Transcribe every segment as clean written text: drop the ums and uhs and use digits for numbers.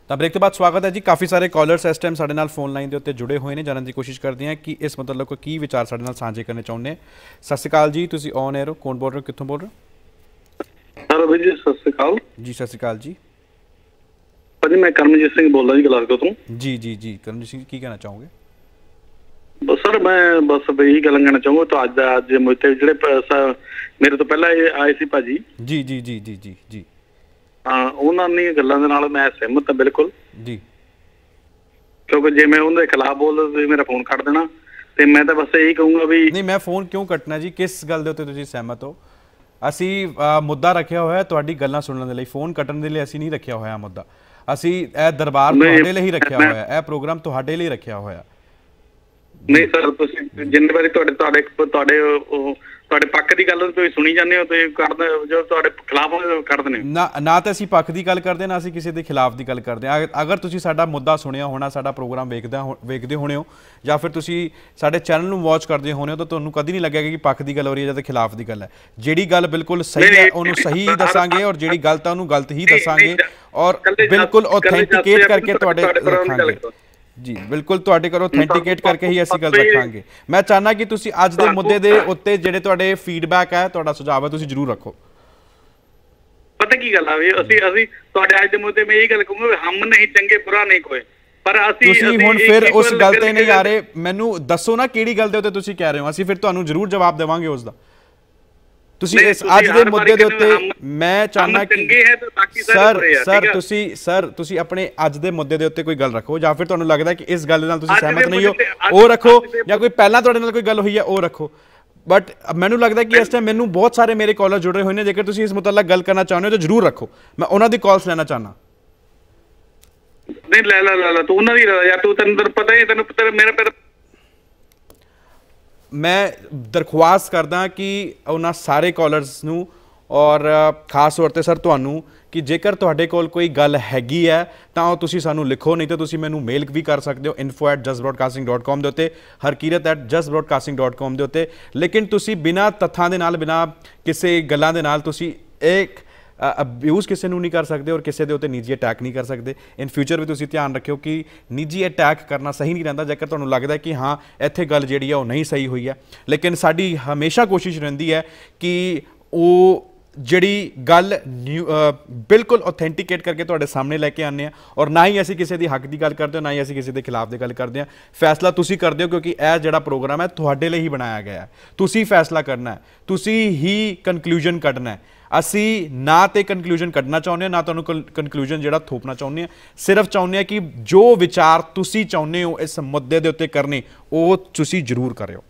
ਤਾਂ ਬ੍ਰੇਕ ਤੋਂ ਬਾਅਦ ਸਵਾਗਤ ਹੈ ਜੀ। ਕਾਫੀ ਸਾਰੇ ਕਾਲਰਸ ਇਸ ਟਾਈਮ ਸਾਡੇ ਨਾਲ ਫੋਨ ਲਾਈਨ ਦੇ ਉੱਤੇ ਜੁੜੇ ਹੋਏ ਨੇ, ਜਾਣਨ ਦੀ ਕੋਸ਼ਿਸ਼ ਕਰਦੇ ਹਾਂ ਕਿ ਇਸ ਮਤਲਬ ਕੋਈ ਕੀ ਵਿਚਾਰ ਸਾਡੇ ਨਾਲ ਸਾਂਝੇ ਕਰਨੇ ਚਾਹੁੰਦੇ। ਸਤਿ ਸ਼੍ਰੀ ਅਕਾਲ ਜੀ, ਤੁਸੀਂ ਔਨ 에ਅਰ ਹੋ, ਕੌਣ ਬੋਲ ਰਹੇ ਹੋ, ਕਿੱਥੋਂ ਬੋਲ ਰਹੇ ਹੋ? ਹੈਲੋ ਜੀ, ਸਤਿ ਸ਼੍ਰੀ ਅਕਾਲ ਜੀ। ਸਤਿ ਸ਼੍ਰੀ ਅਕਾਲ ਜੀ ਭਾਜੀ, ਮੈਂ ਕਰਮਜੀਤ ਸਿੰਘ ਬੋਲਦਾ ਜੀ ਗਲਾਸਗੋ ਤੋਂ। ਜੀ ਜੀ ਜੀ ਕਰਮਜੀਤ ਸਿੰਘ, ਕੀ ਕਹਿਣਾ ਚਾਹੋਗੇ? ਬਸ ਸਰ, ਮੈਂ ਬਸ ਇਹੀ ਗੱਲ ਕਹਿਣਾ ਚਾਹੂੰਗਾ। ਤਾਂ ਅੱਜ ਮੁੱਦੇ ਜਿਹੜੇ ਮੇਰੇ ਤੋਂ ਪਹਿਲਾਂ ਇਹ ਆਏ ਸੀ ਭਾਜੀ। ਜੀ ਜੀ ਜੀ ਜੀ ਜੀ ਜੀ ਹਾਂ, ਉਹਨਾਂ ਦੀਆਂ ਗੱਲਾਂ ਦੇ ਨਾਲ ਮੈਂ ਸਹਿਮਤ ਹਾਂ ਬਿਲਕੁਲ ਜੀ। ਕਿਉਂਕਿ ਜੇ ਮੈਂ ਉਹਨਾਂ ਦੇ ਖਿਲਾਫ ਬੋਲਦਾ ਤੁਸੀਂ ਮੇਰਾ ਫੋਨ ਕੱਟ ਦੇਣਾ। ਤੇ ਮੈਂ ਤਾਂ ਬਸ ਇਹੀ ਕਹੂੰਗਾ ਵੀ ਨਹੀਂ, ਮੈਂ ਫੋਨ ਕਿਉਂ ਕੱਟਣਾ ਜੀ? ਕਿਸ ਗੱਲ ਦੇ ਉੱਤੇ ਤੁਸੀਂ ਸਹਿਮਤ ਹੋ? ਅਸੀਂ ਮੁੱਦਾ ਰੱਖਿਆ ਹੋਇਆ ਤੁਹਾਡੀ ਗੱਲਾਂ ਸੁਣਨ ਦੇ ਲਈ, ਫੋਨ ਕੱਟਣ ਦੇ ਲਈ ਅਸੀਂ ਨਹੀਂ ਰੱਖਿਆ ਹੋਇਆ ਮੁੱਦਾ। ਅਸੀਂ ਇਹ ਦਰਬਾਰ ਤੁਹਾਡੇ ਲਈ ਹੀ ਰੱਖਿਆ ਹੋਇਆ, ਇਹ ਪ੍ਰੋਗਰਾਮ ਤੁਹਾਡੇ ਲਈ ਰੱਖਿਆ ਹੋਇਆ। ਨਹੀਂ ਸਰ, ਤੁਸੀਂ ਜਿੰਨੇ ਵਾਰੀ ਤੁਹਾਡੇ ਪੱਖ ਦੀ ਗੱਲ ਤੁਸੀਂ ਸੁਣੀ ਜਾਂਦੇ ਹੋ ਤੇ ਕਰਦੇ ਜੋ ਤੁਹਾਡੇ ਖਿਲਾਫ ਕਰ ਦਿੰਦੇ ਹੋ। ਨਾ ਤਾਂ ਅਸੀਂ ਪੱਖ ਦੀ ਗੱਲ ਕਰਦੇ, ਨਾ ਅਸੀਂ ਕਿਸੇ ਦੇ ਖਿਲਾਫ ਦੀ ਗੱਲ ਕਰਦੇ ਹਾਂ। ਅਗਰ ਤੁਸੀਂ ਸਾਡਾ ਮੁੱਦਾ ਸੁਣਿਆ ਹੋਣਾ, ਸਾਡਾ ਪ੍ਰੋਗਰਾਮ ਵੇਖਦੇ ਹੋਣੇ ਹੋ, ਜਾਂ ਫਿਰ ਤੁਸੀਂ ਸਾਡੇ ਚੈਨਲ ਨੂੰ ਵਾਚ ਕਰਦੇ ਹੋਣੇ ਹੋ, ਤਾਂ ਤੁਹਾਨੂੰ ਕਦੀ ਨਹੀਂ ਲੱਗੇਗਾ ਕਿ ਪੱਖ ਦੀ ਗੱਲ ਹੋ ਰਹੀ ਹੈ ਜਾਂ ਖਿਲਾਫ ਦੀ ਗੱਲ ਹੈ। ਜਿਹੜੀ ਗੱਲ ਬਿਲਕੁਲ ਸਹੀ ਹੈ ਉਹਨੂੰ ਸਹੀ ਦੱਸਾਂਗੇ, ਔਰ ਜਿਹੜੀ ਗਲਤ ਹੈ ਉਹਨੂੰ ਗਲਤ ਹੀ ਦੱਸਾਂਗੇ, ਔਰ ਬਿਲਕੁਲ ਆਥੈਂਟੀਕੇਟ ਕਰਕੇ ਤੁਹਾਡੇ ਰੱਖਾਂਗੇ। ਜੀ ਬਿਲकुल ਤੁਹਾਡੇ ਕੋਲ ਆਥੈਂਟੀਕੇਟ ਕਰਕੇ ਹੀ ਅਸੀਂ ਗੱਲ ਰੱਖਾਂਗੇ। ਮੈਂ ਚਾਹਨਾ ਕਿ ਤੁਸੀਂ ਅੱਜ ਦੇ ਮੁੱਦੇ ਦੇ ਉੱਤੇ ਜਿਹੜੇ ਤੁਹਾਡੇ ਫੀਡਬੈਕ ਹੈ, ਤੁਹਾਡਾ ਸੁਝਾਅ ਹੈ, ਤੁਸੀਂ ਜ਼ਰੂਰ ਰੱਖੋ। ਪਤਾ ਕੀ ਗੱਲ ਆ ਵੀ ਅਸੀਂ ਤੁਹਾਡੇ ਅੱਜ ਦੇ ਮੁੱਦੇ ਮੈਂ ਇਹ ਗੱਲ ਕਹੂੰਗਾ, ਹਮ ਨਹੀਂ ਚੰਗੇ ਬੁਰਾ ਨਹੀਂ ਕੋਈ, ਪਰ ਤੁਸੀਂ ਹੁਣ ਫਿਰ ਉਸ ਗੱਲ ਤੇ ਨਹੀਂ ਆ ਰਹੇ। ਮੈਨੂੰ ਦੱਸੋ ਨਾ ਕਿਹੜੀ ਗੱਲ ਦੇ ਉੱਤੇ ਤੁਸੀਂ ਕਹਿ ਰਹੇ ਹੋ, ਅਸੀਂ ਫਿਰ ਤੁਹਾਨੂੰ ਜ਼ਰੂਰ ਜਵਾਬ ਦੇਵਾਂਗੇ ਉਸ ਦਾ। ਤੁਸੀਂ ਇਸ ਅੱਜ ਦੇ ਮੁੱਦੇ ਦੇ ਉੱਤੇ ਮੈਂ ਚਾਹਨਾ ਕਿ ਤੁਸੀਂ ਆਪਣੇ ਅੱਜ ਦੇ ਮੁੱਦੇ ਦੇ ਉੱਤੇ ਕੋਈ ਗੱਲ ਰੱਖੋ, ਜਾਂ ਫਿਰ ਤੁਹਾਨੂੰ ਲੱਗਦਾ ਕਿ ਇਸ ਗੱਲ ਦੇ ਨਾਲ ਤੁਸੀਂ ਸਹਿਮਤ ਨਹੀਂ ਹੋ ਉਹ ਰੱਖੋ, ਜਾਂ ਕੋਈ ਪਹਿਲਾਂ ਤੁਹਾਡੇ ਨਾਲ ਕੋਈ ਗੱਲ ਹੋਈ ਹੈ ਉਹ ਰੱਖੋ। ਬਟ ਮੈਨੂੰ ਲੱਗਦਾ ਕਿ ਇਸ ਟਾਈਮ ਮੈਨੂੰ ਬਹੁਤ ਸਾਰੇ ਮੇਰੇ ਕਾਲਰ ਜੁੜੇ ਹੋਏ ਨੇ, ਜੇਕਰ ਤੁਸੀਂ ਇਸ ਮੁਤਲਕ ਗੱਲ ਕਰਨਾ ਚਾਹੁੰਦੇ ਹੋ ਤਾਂ ਜ਼ਰੂਰ ਰੱਖੋ। ਮੈਂ ਉਹਨਾਂ ਦੀ ਕਾਲਸ ਲੈਣਾ ਚਾਹਨਾ। ਨਹੀਂ ਲੈ ਤੂੰ ਉਹਨਾਂ ਦੀ ਯਾਰ, ਤੈਨੂੰ ਪਤਾ ਹੀ, ਤੈਨੂੰ ਪਤਾ ਮੇਰਾ ਮੈਂ ਦਰਖਾਸਤ ਕਰਦਾ ਕਿ ਉਹਨਾਂ ਸਾਰੇ ਕਾਲਰਸ ਨੂੰ, ਔਰ ਖਾਸ ਤੌਰ 'ਤੇ ਸਰ ਤੁਹਾਨੂੰ, ਕਿ ਜੇਕਰ ਤੁਹਾਡੇ ਕੋਲ ਕੋਈ ਗੱਲ ਹੈਗੀ ਹੈ ਤਾਂ ਉਹ ਤੁਸੀਂ ਸਾਨੂੰ ਲਿਖੋ, ਨਹੀਂ ਤਾਂ ਤੁਸੀਂ ਮੈਨੂੰ ਮੇਲ ਵੀ ਕਰ ਸਕਦੇ ਹੋ info@justbroadcasting.com ਦੇ ਉੱਤੇ, harkirat@justbroadcasting.com ਦੇ ਉੱਤੇ। ਲੇਕਿਨ ਤੁਸੀਂ ਬਿਨਾਂ ਤੱਥਾਂ ਦੇ ਨਾਲ, ਬਿਨਾਂ ਕਿਸੇ ਗੱਲਾਂ ਦੇ ਨਾਲ ਤੁਸੀਂ ਇੱਕ ਅਬਿਊਜ਼ ਕਿਸੇ ਨੂੰ ਨਹੀਂ ਕਰ ਸਕਦੇ, ਔਰ ਕਿਸੇ ਦੇ ਉੱਤੇ ਨਿੱਜੀ ਅਟੈਕ ਨਹੀਂ ਕਰ ਸਕਦੇ। ਇਨ ਫਿਊਚਰ ਵੀ ਤੁਸੀਂ ਧਿਆਨ ਰੱਖਿਓ ਕਿ ਨਿੱਜੀ ਅਟੈਕ ਕਰਨਾ ਸਹੀ ਨਹੀਂ ਰਹਿੰਦਾ, ਜੇਕਰ ਤੁਹਾਨੂੰ ਲੱਗਦਾ ਕਿ ਹਾਂ ਇੱਥੇ ਗੱਲ ਜਿਹੜੀ ਆ ਉਹ ਨਹੀਂ ਸਹੀ ਹੋਈ ਹੈ। ਲੇਕਿਨ ਸਾਡੀ ਹਮੇਸ਼ਾ ਕੋਸ਼ਿਸ਼ ਰਹਿੰਦੀ ਹੈ ਕਿ ਉਹ ਜਿਹੜੀ ਗੱਲ ਬਿਲਕੁਲ ਆਥੈਂਟੀਕੇਟ ਕਰਕੇ ਤੁਹਾਡੇ ਸਾਹਮਣੇ ਲੈ ਕੇ ਆਉਂਦੇ ਹਾਂ, ਔਰ ਨਾ ਹੀ ਅਸੀਂ ਕਿਸੇ ਦੀ ਹੱਕ ਦੀ ਗੱਲ ਕਰਦੇ ਹਾਂ, ਨਾ ਹੀ ਅਸੀਂ ਕਿਸੇ ਦੇ ਖਿਲਾਫ ਦੀ ਗੱਲ ਕਰਦੇ ਹਾਂ। ਫੈਸਲਾ ਤੁਸੀਂ ਕਰਦੇ ਹੋ, ਕਿਉਂਕਿ ਇਹ ਜਿਹੜਾ ਪ੍ਰੋਗਰਾਮ ਹੈ ਤੁਹਾਡੇ ਲਈ ਹੀ ਬਣਾਇਆ ਗਿਆ ਹੈ। ਤੁਸੀਂ ਫੈਸਲਾ ਕਰਨਾ ਹੈ, ਤੁਸੀਂ ਹੀ ਕਨਕਲੂਜਨ ਕੱਢਣਾ ਹੈ। ਅਸੀਂ ਨਾ ਤੇ ਕਨਕਲੂਜਨ ਕੱਢਣਾ ਚਾਹੁੰਦੇ ਹਾਂ, ਨਾ ਤੁਹਾਨੂੰ ਕਨਕਲੂਜਨ ਜਿਹੜਾ ਥੋਪਣਾ ਚਾਹੁੰਦੇ ਹਾਂ। ਸਿਰਫ ਚਾਹੁੰਦੇ ਹਾਂ ਕਿ ਜੋ ਵਿਚਾਰ ਤੁਸੀਂ ਚਾਹੁੰਦੇ ਹੋ ਇਸ ਮੁੱਦੇ ਦੇ ਉੱਤੇ ਕਰਨੇ, ਉਹ ਤੁਸੀਂ ਜ਼ਰੂਰ ਕਰਿਓ।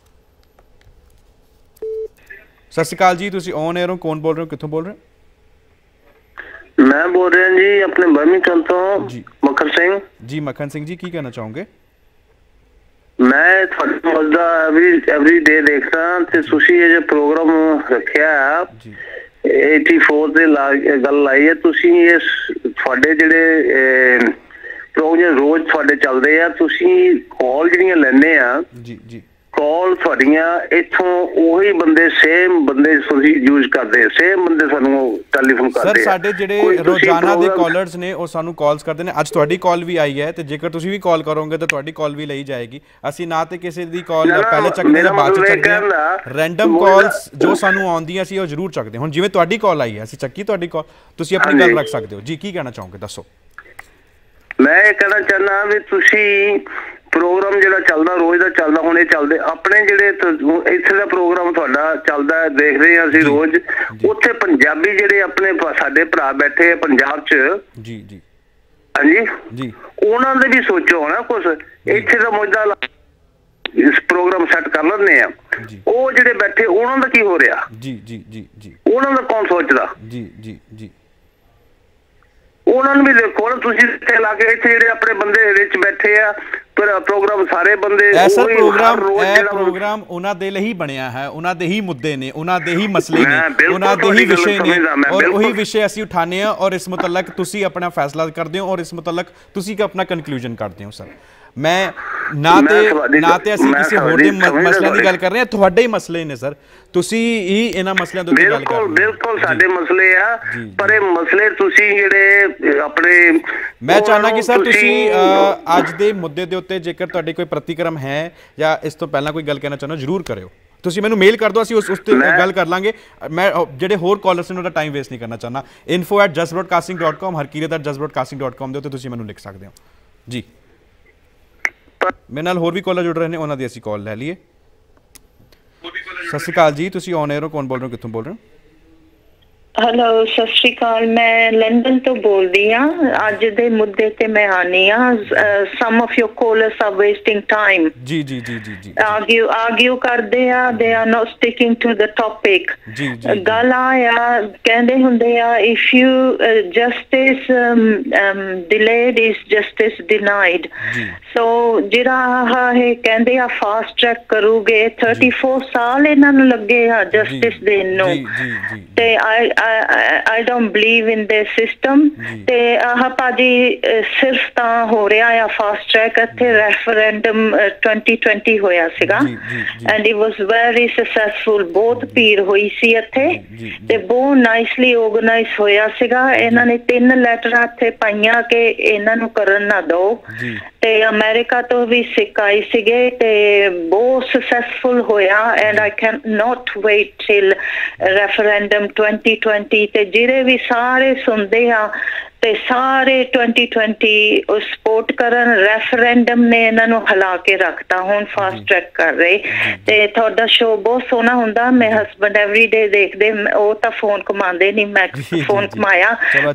ਸਤਿ ਸ਼੍ਰੀ ਅਕਾਲ ਜੀ, ਤੁਸੀਂ ਔਨ 에ਅਰ ਹੋ, ਕੌਣ ਬੋਲ ਰਹੇ ਹੋ, ਕਿੱਥੋਂ ਬੋਲ ਰਹੇ ਹੋ? ਮੈਂ ਬੋਲ ਰਿਹਾ ਜੀ ਆਪਣੇ ਬਰਮਿੰਗਟਨ ਤੋਂ, ਜੀ ਮੱਖਣ ਸਿੰਘ ਜੀ। ਮੱਖਣ ਸਿੰਘ ਜੀ, ਕੀ ਕਹਿਣਾ ਚਾਹੋਗੇ? ਮੈਂ ਤੁਹਾਡਾ ਮੁੱਦਾ ਐਵਰੀ ਡੇ ਦੇਖਦਾ, ਤੇ ਤੁਸੀਂ ਇਹ ਜੋ ਪ੍ਰੋਗਰਾਮ ਰੱਖਿਆ ਜੀ 84 ਦੇ ਗੱਲ ਲਾਈ ਹੈ ਤੁਸੀਂ। ਇਸ ਤੁਹਾਡੇ ਜਿਹੜੇ ਪ੍ਰੋਗਰਾਮ ਰੋਜ਼ ਤੁਹਾਡੇ ਚੱਲਦੇ ਆ, ਤੁਸੀਂ ਕਾਲ ਜਿਹੜੀਆਂ ਲੈਂਦੇ ਆ, ਜੀ ਜੀ ਕਾਲ ਤੁਹਾਡੀਆਂ ਇੱਥੋਂ ਉਹੀ ਬੰਦੇ, ਸੇਮ ਬੰਦੇ ਤੁਸੀਂ ਯੂਜ਼ ਕਰਦੇ, ਸੇਮ ਬੰਦੇ ਸਾਨੂੰ ਟੈਲੀਫੋਨ ਕਰਦੇ। ਸਰ ਸਾਡੇ ਜਿਹੜੇ ਰੋਜ਼ਾਨਾ ਦੇ ਕਾਲਰਸ ਨੇ ਉਹ ਸਾਨੂੰ ਕਾਲਸ ਕਰਦੇ ਨੇ। ਅੱਜ ਤੁਹਾਡੀ ਕਾਲ ਵੀ ਆਈ ਹੈ, ਤੇ ਜੇਕਰ ਤੁਸੀਂ ਵੀ ਕਾਲ ਕਰੋਗੇ ਤਾਂ ਤੁਹਾਡੀ ਕਾਲ ਵੀ ਲਈ ਜਾਏਗੀ। ਅਸੀਂ ਨਾ ਤੇ ਕਿਸੇ ਦੀ ਕਾਲ ਪਹਿਲੇ ਚੱਕਦੇ ਹਾਂ, ਬਾਅਦ ਚ ਚੱਕਦੇ ਹਾਂ। ਰੈਂਡਮ ਕਾਲਸ ਜੋ ਸਾਨੂੰ ਆਉਂਦੀਆਂ ਸੀ ਉਹ ਜ਼ਰੂਰ ਚੱਕਦੇ। ਹੁਣ ਜਿਵੇਂ ਤੁਹਾਡੀ ਕਾਲ ਆਈ ਹੈ, ਅਸੀਂ ਚੱਕੀ ਤੁਹਾਡੀ ਕਾਲ, ਤੁਸੀਂ ਆਪਣੀ ਗੱਲ ਰੱਖ ਸਕਦੇ ਹੋ। ਜੀ ਕੀ ਕਹਿਣਾ ਚਾਹੋਗੇ, ਦੱਸੋ। ਮੈਂ ਇਹ ਕਹਿਣਾ ਚਾਹੁੰਦਾ ਵੀ ਤੁਸੀਂ ਪ੍ਰੋਗਰਾਮ ਜਿਹੜਾ ਚੱਲਦਾ ਰੋਜ਼ ਦਾ ਚੱਲਦਾ, ਹੁਣ ਇਹ ਚੱਲਦੇ ਆਪਣੇ ਜਿਹੜੇ ਇੱਥੇ ਦਾ ਪ੍ਰੋਗਰਾਮ ਤੁਹਾਡਾ ਚੱਲਦਾ ਦੇਖਦੇ ਹਾਂ ਅਸੀਂ ਰੋਜ਼, ਉੱਥੇ ਪੰਜਾਬੀ ਜਿਹੜੇ ਆਪਣੇ ਸਾਡੇ ਭਰਾ ਬੈਠੇ ਆ ਪੰਜਾਬ 'ਚ, ਜੀ ਜੀ ਹਾਂਜੀ ਜੀ, ਉਹਨਾਂ ਦੇ ਵੀ ਸੋਚੋ ਨਾ ਕੁਛ। ਇੱਥੇ ਦਾ ਮੁੱਦਾ ਇਸ ਪ੍ਰੋਗਰਾਮ ਸੈੱਟ ਕਰ ਲੈਂਦੇ ਆ, ਉਹ ਜਿਹੜੇ ਬੈਠੇ ਉਹਨਾਂ ਦਾ ਕੀ ਹੋ ਰਿਹਾ, ਜੀ ਜੀ ਜੀ ਜੀ, ਉਹਨਾਂ ਦਾ ਕੌਣ ਸੋਚਦਾ? ਜੀ ਜੀ ਜੀ, ਉਹਨਾਂ ਨੂੰ ਵੀ ਦੇਖੋ ਨਾ ਤੁਸੀਂ, ਇੱਥੇ ਲਾ ਕੇ ਇੱਥੇ ਜਿਹੜੇ ਆਪਣੇ ਬੰਦੇ ਵਿੱਚ ਬੈਠੇ ਆ, ਪਰ ਪ੍ਰੋਗਰਾਮ ਸਾਰੇ ਬੰਦੇ ਪ੍ਰੋਗਰਾਮ ਉਹਨਾਂ ਦੇ ਲਈ ਬਣਿਆ ਹੈ, ਉਹਨਾਂ ਦੇ ਹੀ ਮੁੱਦੇ ਨੇ, ਉਹਨਾਂ ਦੇ ਹੀ ਮਸਲੇ ਨੇ, ਉਹਨਾਂ ਦੇ ਹੀ ਵਿਸ਼ੇ ਨੇ, ਔਰ ਉਹੀ ਵਿਸ਼ੇ ਅਸੀਂ ਉਠਾਉਂਦੇ ਹਾਂ, ਔਰ ਇਸ ਮੁਤਲਕ ਤੁਸੀਂ ਆਪਣਾ ਫੈਸਲਾ ਕਰਦੇ ਹੋ, ਔਰ ਇਸ ਮੁਤਲਕ ਤੁਸੀਂ ਆਪਣਾ ਕਨਕਲੂਜਨ ਕਰਦੇ ਹੋ। ਸਰ ਮੈਂ ਨਾ ਤੇ ਅਸੀਂ ਕਿਸੇ ਹੋਰ ਦੇ ਮਸਲਿਆਂ ਦੀ ਗੱਲ ਕਰ ਰਹੇ ਹਾਂ, ਤੁਹਾਡੇ ਹੀ ਮਸਲੇ ਨੇ ਸਰ, ਤੁਸੀਂ ਹੀ ਇਹਨਾਂ ਮਸਲਿਆਂ ਤੋਂ ਗੱਲ ਕਰ ਰਹੇ ਹੋ। ਬਿਲਕੁਲ ਸਾਡੇ ਮਸਲੇ ਆ, ਪਰ ਇਹ ਮਸਲੇ ਤੁਸੀਂ ਜਿਹੜੇ ਆਪਣੇ, ਮੈਂ ਚਾਹੁੰਦਾ ਕਿ ਸਰ ਤੁਸੀਂ ਅੱਜ ਦੇ ਮੁੱਦੇ ਦੇ ਉੱਤੇ ਜੇਕਰ ਤੁਹਾਡੇ ਕੋਈ ਪ੍ਰਤੀਕਰਮ ਹੈ ਜਾਂ ਇਸ ਤੋਂ ਪਹਿਲਾਂ ਕੋਈ ਗੱਲ ਕਹਿਣਾ ਚਾਹੁੰਦੇ ਹੋ ਜ਼ਰੂਰ ਕਰਿਓ, ਤੁਸੀਂ ਮੈਨੂੰ ਮੇਲ ਕਰ ਦਿਓ, ਅਸੀਂ ਉਸ ਤੇ ਗੱਲ ਕਰ ਲਾਂਗੇ। ਮੈਂ ਜਿਹੜੇ ਹੋਰ ਕਾਲਰਸ ਨੇ ਉਹਦਾ ਟਾਈਮ ਵੇਸਟ ਨਹੀਂ ਕਰਨਾ ਚਾਹੁੰਦਾ। info@justbroadcasting.com harkirat@justbroadcasting.com ਦੇ ਉੱਤੇ ਤੁਸੀਂ ਮੈਨੂੰ ਲਿਖ ਸਕਦੇ ਹੋ ਜੀ। ਮੇਰੇ ਨਾਲ ਹੋਰ ਵੀ ਕਾਲਰ ਜੁੜ ਰਹੇ ਨੇ, ਉਹਨਾਂ ਦੀ ਅਸੀਂ ਕਾਲ ਲੈ ਲਈਏ। ਸਤਿ ਸ਼੍ਰੀ ਅਕਾਲ ਜੀ, ਤੁਸੀਂ ਔਨ 에ਅਰ ਹੋ, ਕੌਣ ਬੋਲ ਰਹੇ ਹੋ, ਕਿੱਥੋਂ ਬੋਲ ਰਹੇ ਹੋ? ਹੈਲੋ, ਸਤਿ ਸ਼੍ਰੀ ਅਕਾਲ, ਮੈਂ ਲੰਡਨ ਤੋਂ ਬੋਲਦੀ ਹਾਂ। ਅੱਜ ਦੇ ਮੁੱਦੇ ਤੇ ਮੈਂ ਆਨੀ ਹਾਂ। Some of your callers are wasting time. ਜੀ ਜੀ ਜੀ ਜੀ ਜੀ ਆਰਗਿਊ ਕਰਦੇ ਆ, they are not sticking to the topic. ਜੀ ਜੀ ਗੱਲ ਆ, ਕਹਿੰਦੇ ਹੁੰਦੇ ਆ, if you justice delayed is justice denied. So ਜਿਹੜਾ ਇਹ ਕਹਿੰਦੇ ਆ ਫਾਸਟ ਟਰੈਕ ਕਰੂਗੇ, 34 ਸਾਲ ਇਹਨਾਂ ਨੂੰ ਲੱਗੇ ਆ ਜਸਟਿਸ ਦੇਣ ਨੂੰ, ਤੇ I don't believe in the system। ਤੇ ਆਹ ਭਾਜੀ ਸਿਰਫ ਤਾਂ ਹੋ ਰਿਹਾ ਆ ਫਾਸਟ ਟਰੈਕ। ਇੱਥੇ ਰੈਫਰੈਂਡਮ 2020 ਹੋਇਆ ਸੀਗਾ and it was very successful. ਬਹੁਤ ਭੀੜ ਹੋਈ ਸੀ ਇੱਥੇ ਤੇ ਬਹੁਤ ਨਾਈਸਲੀ ਆਰਗੇਨਾਈਜ਼ ਹੋਇਆ ਸੀਗਾ। ਇਹਨਾਂ ਨੇ 3 ਲੈਟਰਾਂ ਇੱਥੇ ਪਾਈਆਂ ਕਿ ਇਹਨਾਂ ਨੂੰ ਕਰਨ ਨਾ ਦਿਓ, ਤੇ ਅਮਰੀਕਾ ਤੋਂ ਵੀ ਸਿੱਖ ਆਏ ਸੀਗੇ ਤੇ ਬਹੁਤ ਸਕਸੈਸਫੁਲ ਹੋਇਆ। And I cannot wait till referendum 2020। ਤੇ ਜਿਹੜੇ ਵੀ ਸਾਰੇ ਸੁਣਦੇ ਆ ਤੇ ਸਾਰੇ 2020 ਉਹ ਸਪੋਰਟ ਕਰਨ। ਰੈਫਰੈਂਡਮ ਨੇ ਇਹਨਾਂ ਨੂੰ ਹਿਲਾ ਕੇ ਰੱਖਤਾ, ਹੁਣ ਫਾਸਟ ਟਰੈਕ ਕਰ ਰਹੇ। ਤੇ ਤੁਹਾਡਾ ਸ਼ੋਅ ਬਹੁਤ ਸੋਹਣਾ ਹੁੰਦਾ, ਮੇਰੇ ਹਸਬੈਂਡ ਐਵਰੀ ਡੇ ਦੇਖਦੇ, ਉਹ ਤਾਂ ਫੋਨ ਘੁਮਾਉਂਦੇ ਨਹੀਂ, ਮੈਂ ਫੋਨ ਘੁਮਾਇਆ।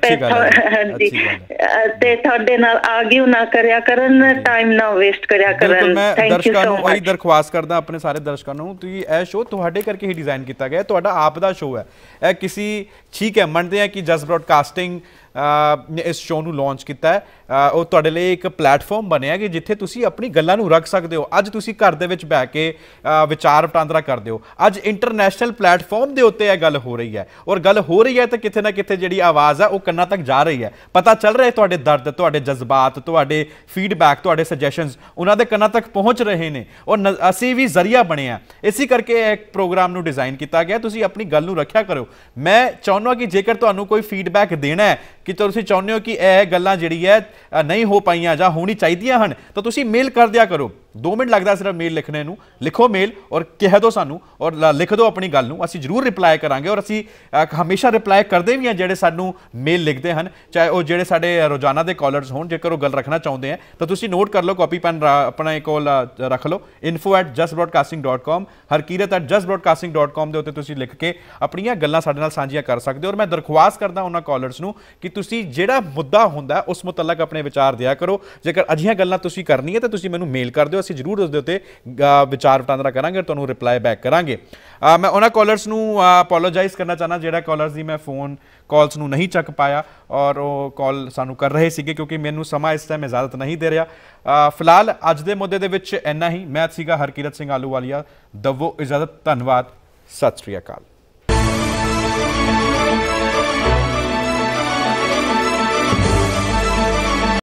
ਤੇ ਤੁਹਾਡੇ ਨਾਲ ਆਰਗਿਊ ਨਾ ਕਰਿਆ ਕਰਨ, ਟਾਈਮ ਨਾ ਵੇਸਟ ਕਰਿਆ ਕਰਨ। ਮੈਂ ਦਰਸ਼ਕਾਂ ਨੂੰ ਉਹੀ ਦਰਖਾਸਤ ਕਰਦਾ, ਆਪਣੇ ਸਾਰੇ ਦਰਸ਼ਕਾਂ ਨੂੰ, ਤੁਸੀਂ ਇਹ ਸ਼ੋਅ ਤੁਹਾਡੇ ਕਰਕੇ ਹੀ ਡਿਜ਼ਾਈਨ ਕੀਤਾ ਗਿਆ, ਤੁਹਾਡਾ ਆਪ ਦਾ ਸ਼ੋਅ ਹੈ ਇਹ। ਕਿਸੇ ਠੀਕ ਹੈ, ਮੰਨਦੇ ਆ ਕਿ ਜਸਟ ਬ੍ਰੌਡਕਾਸਟਿੰਗ ਨੇ ਇਸ ਸ਼ੋਅ ਨੂੰ ਲਾਂਚ ਕੀਤਾ ਹੈ, ਉਹ ਤੁਹਾਡੇ ਲਈ ਇੱਕ ਪਲੇਟਫਾਰਮ ਬਣਿਆ ਕਿ ਜਿੱਥੇ ਤੁਸੀਂ ਆਪਣੀ ਗੱਲਾਂ ਨੂੰ ਰੱਖ ਸਕਦੇ ਹੋ। ਅੱਜ ਤੁਸੀਂ ਘਰ ਦੇ ਵਿੱਚ ਬਹਿ ਕੇ ਵਿਚਾਰ ਵਟਾਂਦਰਾ ਕਰਦੇ ਹੋ, ਅੱਜ ਇੰਟਰਨੈਸ਼ਨਲ ਪਲੇਟਫਾਰਮ ਦੇ ਉੱਤੇ ਇਹ ਗੱਲ ਹੋ ਰਹੀ ਹੈ, ਔਰ ਗੱਲ ਹੋ ਰਹੀ ਹੈ ਤਾਂ ਕਿਤੇ ਨਾ ਕਿਤੇ ਜਿਹੜੀ ਆਵਾਜ਼ ਹੈ ਉਹ ਕੰਨਾਂ ਤੱਕ ਜਾ ਰਹੀ ਹੈ। ਪਤਾ ਚੱਲ ਰਿਹਾ ਤੁਹਾਡੇ ਦਰਦ, ਤੁਹਾਡੇ ਜਜ਼ਬਾਤ, ਤੁਹਾਡੇ ਫੀਡਬੈਕ, ਤੁਹਾਡੇ ਸੁਜੈਸ਼ਨਸ ਉਹਨਾਂ ਦੇ ਕੰਨਾਂ ਤੱਕ ਪਹੁੰਚ ਰਹੇ ਨੇ, ਔਰ ਅਸੀਂ ਵੀ ਜ਼ਰੀਆ ਬਣੇ ਆ। ਇਸੇ ਕਰਕੇ ਇਹ ਪ੍ਰੋਗਰਾਮ ਨੂੰ ਡਿਜ਼ਾਈਨ ਕੀਤਾ ਗਿਆ। ਤੁਸੀਂ ਆਪਣੀ ਗੱਲ ਨੂੰ ਰੱਖਿਆ ਕਰੋ। ਮੈਂ ਚਾਹੁੰਦਾ ਕਿ ਜੇਕਰ ਤੁਹਾਨੂੰ ਕੋਈ ਫੀਡਬੈਕ ਦੇਣਾ ਹੈ ਕਿ ਤੁਸੀਂ ਚਾਹੁੰਦੇ ਹੋ ਕਿ ਇਹ ਗੱਲਾਂ ਜਿਹੜੀ ਹੈ ਨਹੀਂ ਹੋ ਪਾਈਆਂ ਜਾਂ ਹੋਣੀ ਚਾਹੀਦੀਆਂ ਹਨ, ਤਾਂ ਤੁਸੀਂ ਮੇਲ ਕਰ ਦਿਆ ਕਰੋ। 2 ਮਿੰਟ ਲੱਗਦਾ ਸਿਰਫ ਮੇਲ ਲਿਖਣੇ ਨੂੰ। ਲਿਖੋ ਮੇਲ ਔਰ ਕਹਿ ਦਿਓ ਸਾਨੂੰ, ਔਰ ਲਿਖ ਦਿਓ ਆਪਣੀ ਗੱਲ ਨੂੰ, ਅਸੀਂ ਜ਼ਰੂਰ ਰਿਪਲਾਈ ਕਰਾਂਗੇ। ਔਰ ਅਸੀਂ ਹਮੇਸ਼ਾ ਰਿਪਲਾਈ ਕਰਦੇ ਵੀ ਹਾਂ ਜਿਹੜੇ ਸਾਨੂੰ ਮੇਲ ਲਿਖਦੇ ਹਨ, ਚਾਹੇ ਉਹ ਜਿਹੜੇ ਸਾਡੇ ਰੋਜ਼ਾਨਾ ਦੇ ਕਾਲਰਸ ਹੋਣ। ਜੇਕਰ ਉਹ ਗੱਲ ਰੱਖਣਾ ਚਾਹੁੰਦੇ ਆ ਤਾਂ ਤੁਸੀਂ ਨੋਟ ਕਰ ਲਓ, ਕਾਪੀ ਪੈਨ ਆਪਣਾ ਕੋਲ ਰੱਖ ਲਓ। info@justbroadcasting.com harkirat@justbroadcasting.com ਦੇ ਉੱਤੇ ਤੁਸੀਂ ਲਿਖ ਕੇ ਆਪਣੀਆਂ ਗੱਲਾਂ ਸਾਡੇ ਨਾਲ ਸਾਂਝੀਆਂ ਕਰ ਸਕਦੇ ਹੋ। ਔਰ ਮੈਂ ਦਰਖਾਸਤ ਕਰਦਾ ਉਹਨਾਂ ਕਾਲਰਸ ਨੂੰ ਕਿ ਤੁਸੀਂ ਜਿਹੜਾ ਮੁੱਦਾ ਹੁੰਦਾ ਉਸ ਮੁਤਲਕ ਆਪਣੇ ਵਿਚਾਰ ਦਿਆ ਕਰੋ। ਜੇਕਰ ਅਜਿਹੀਆਂ ਗੱਲਾਂ ਤੁਸੀਂ ਕਰਨੀਆਂ ਤਾਂ ਤੁਸੀਂ ਮੈਨੂੰ ਮੇਲ ਕਰ ਦਿਓ, ਅਸੀਂ ਜ਼ਰੂਰ ਉਸ ਦੇ ਉੱਤੇ ਵਿਚਾਰ ਵਟਾਂਦਰਾ ਕਰਾਂਗੇ, ਤੁਹਾਨੂੰ ਰਿਪਲਾਈ ਬੈਕ ਕਰਾਂਗੇ। ਮੈਂ ਉਹਨਾਂ ਕਾਲਰਸ ਨੂੰ ਅਪੋਲੋਜਾਈਜ਼ ਕਰਨਾ ਚਾਹੁੰਦਾ ਜਿਹੜਾ ਕਾਲਰਸ ਦੀ ਮੈਂ ਫੋਨ ਕਾਲਸ ਨੂੰ ਨਹੀਂ ਚੱਕ ਪਾਇਆ, ਔਰ ਉਹ ਕਾਲ ਸਾਨੂੰ ਕਰ ਰਹੇ ਸੀਗੇ ਕਿਉਂਕਿ ਮੈਨੂੰ ਸਮਾਂ ਇਸ ਟਾਈਮ ਇਜਾਜ਼ਤ ਨਹੀਂ ਦੇ ਰਿਹਾ। ਫਿਲਹਾਲ ਅੱਜ ਦੇ ਮੁੱਦੇ ਦੇ ਵਿੱਚ ਇੰਨਾ ਹੀ। ਮੈਂ ਸੀਗਾ ਹਰਕੀਰਤ ਸਿੰਘ ਆਲੂਵਾਲੀਆ। ਦਵੋ ਇਜਾਜ਼ਤ, ਧੰਨਵਾਦ, ਸਤਿ ਸ਼੍ਰੀ ਅਕਾਲ।